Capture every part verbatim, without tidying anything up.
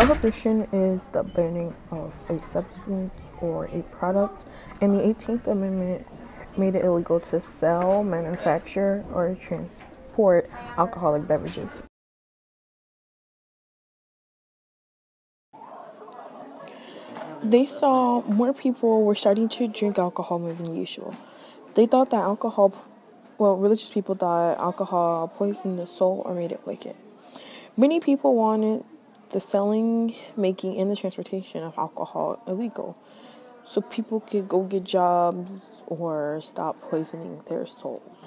Prohibition is the banning of a substance or a product, and the eighteenth Amendment made it illegal to sell, manufacture, or transport alcoholic beverages. They saw more people were starting to drink alcohol more than usual. They thought that alcohol, well, religious people thought alcohol poisoned the soul or made it wicked. Many people wanted the selling, making, and the transportation of alcohol illegal, so people could go get jobs or stop poisoning their souls.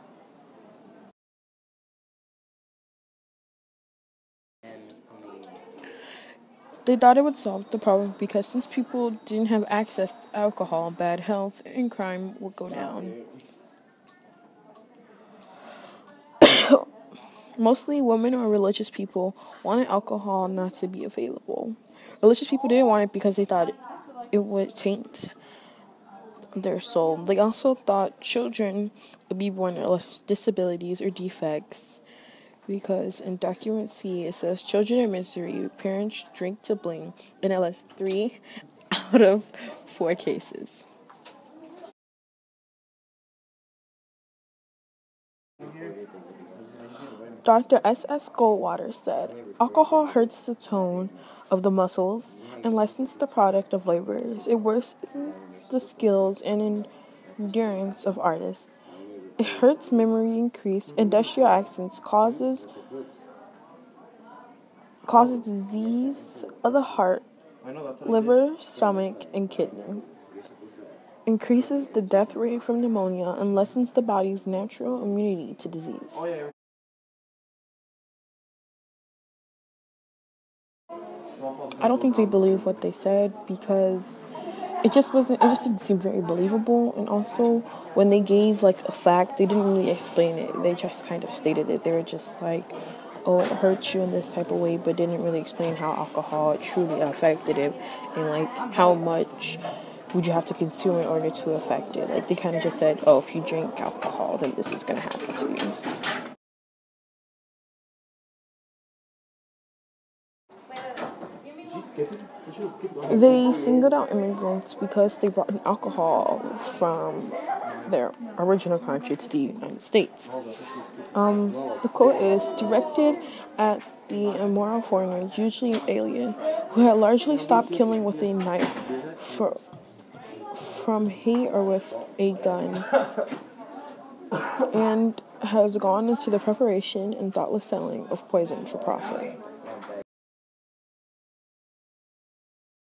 They thought it would solve the problem because since people didn't have access to alcohol, bad health and crime would go down. Mostly women or religious people wanted alcohol not to be available. Religious people didn't want it because they thought it would taint their soul. They also thought children would be born with disabilities or defects because in document C it says children are misery, parents drink to blame in at least three out of four cases. Doctor S S Goldwater said, alcohol hurts the tone of the muscles and lessens the product of laborers. It worsens the skills and endurance of artists. It hurts memory increase. Industrial accidents causes causes disease of the heart, liver, stomach, and kidney. Increases the death rate from pneumonia and lessens the body's natural immunity to disease. I don't think they believe what they said because it just wasn't, it just didn't seem very believable. And also, when they gave like a fact, they didn't really explain it. They just kind of stated it. They were just like, oh, it hurts you in this type of way, but didn't really explain how alcohol truly affected it and like how much would you have to consume in order to affect it. Like they kind of just said, oh, if you drink alcohol, then this is going to happen to you. They singled out immigrants because they brought in alcohol from their original country to the United States. Um, the quote is directed at the immoral foreigner, usually an alien, who had largely stopped killing with a knife for, from hate or with a gun, and has gone into the preparation and thoughtless selling of poison for profit.